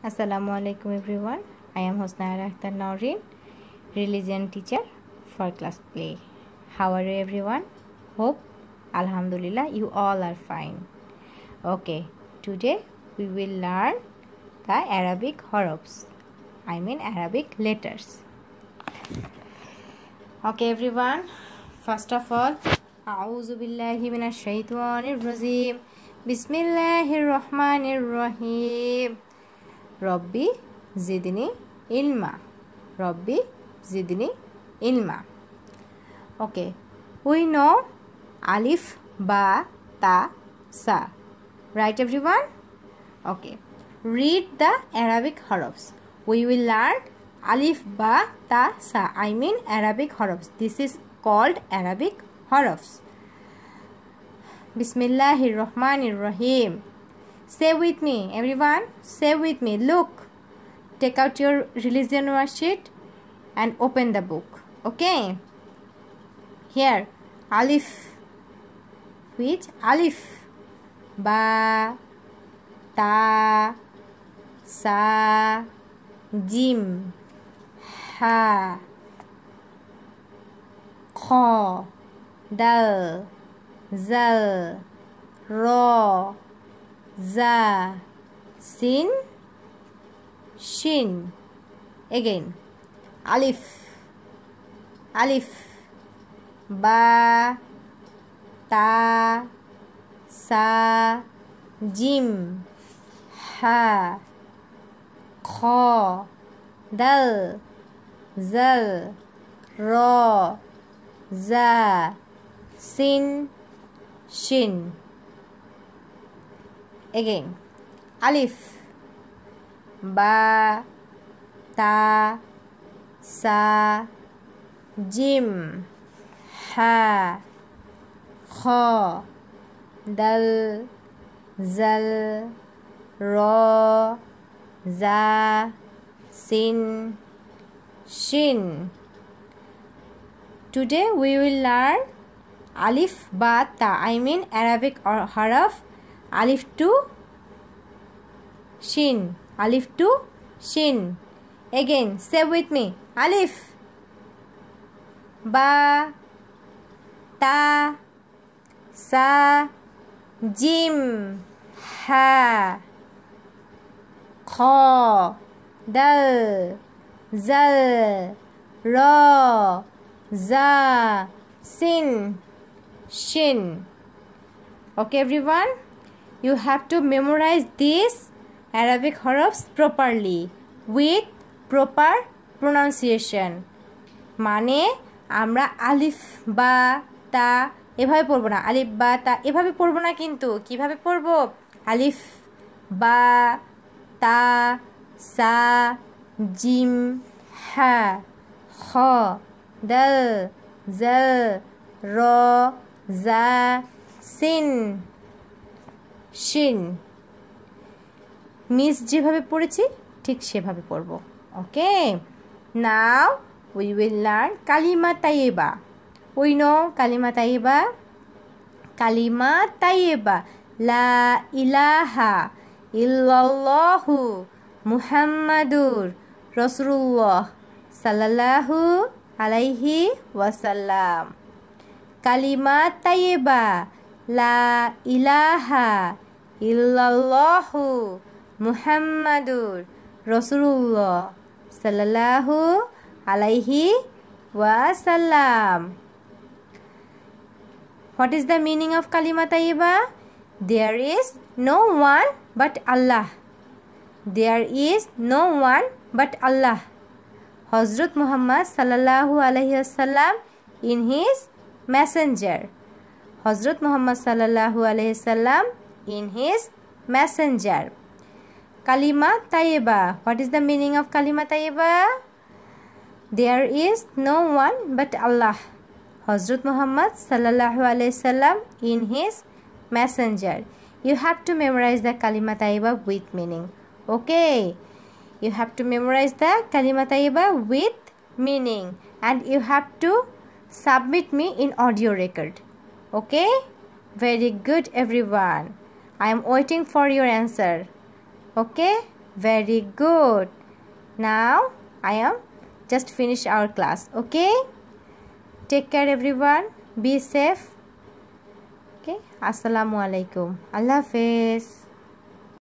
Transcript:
Assalamualaikum everyone. I am Hosnaira Akhtar Noreen, religion teacher for class play. How are you everyone? Hope Alhamdulillah you all are fine. Okay, today we will learn the Arabic horobs. I mean Arabic letters. Okay everyone, first of all, A'udhu billahi minash shaitanir rajim. Bismillahir rahmanir rahim. Rabbi zidni ilma. Rabbi zidni ilma. Okay, we know alif, ba, ta, sa. Right everyone? Okay, read the Arabic horobs. We will learn alif, ba, ta, sa. I mean Arabic horobs. This is called Arabic horobs. Bismillahir rahmanir rahim. Say with me, everyone. Say with me. Look. Take out your religion worksheet and open the book. Okay. Here, alif. Which alif? Ba, ta, sa, jim, ha, kha, dal, zal, ra, za, sin, shin. Again, alif, alif, ba, ta, sa, jim, ha, kha, dal, zal, ra, za, sin, shin. Again, alif, ba, ta, sa, jim, ha, kha, dal, zal, ra, za, sin, shin. Today we will learn alif, ba, ta. I mean Arabic or haraf. Alif to shin. Alif to shin. Again, say with me. Alif, ba, ta, sa, jim, ha, kha, dal, zal, ra, za, sin, shin. Okay everyone? You have to memorize these Arabic horobs properly with proper pronunciation. মানে আমরা আলিফ বা তা এভাবে পড়ব না, আলিফ বা তা এভাবে পড়ব না, কিন্তু কিভাবে পড়ব? আলিফ, বা, তা, সা, জিম, হা, খ, দাল, জাল, র, জা, সিন, শিন। মিস যেভাবে পড়েছি ঠিক সেভাবে পড়ব। Okay, now we will learn কালিমা তাইয়েবা। উই নো কালিমা তাইয়েবা। কালিমা তাইয়েবা, লা ইলাহা ইল্লাল্লাহু মুহাম্মাদুর রাসূলুল্লাহ সাল্লাল্লাহু আলাইহি ওয়াসাল্লাম। কালিমা তাইয়েবা, লা ইলাহা ইল্লাল্লাহু মুহাম্মাদুর রাসূলুল্লাহ সাল্লাল্লাহু আলাইহি ওয়াসাল্লাম। What is the meaning of kalima tayyiba? There is no one but Allah. There is no one but Allah. Hazrat Muhammad sallallahu alaihi wasallam in his messenger. Hazrat Muhammad sallallahu alaihi wasallam in his messenger. Kalima tayyiba. What is the meaning of kalima tayyiba? There is no one but Allah. Hazrat Muhammad sallallahu alaihi wasallam in his messenger. You have to memorize the kalima tayyiba with meaning. Okay, you have to memorize the kalima tayyiba with meaning, and you have to submit me in audio record. Okay, very good everyone. I am waiting for your answer. Okay, Very good. Now I am just finish our class. Okay. Take care everyone. Be safe. Okay. Assalamu alaikum. Allah Hafiz.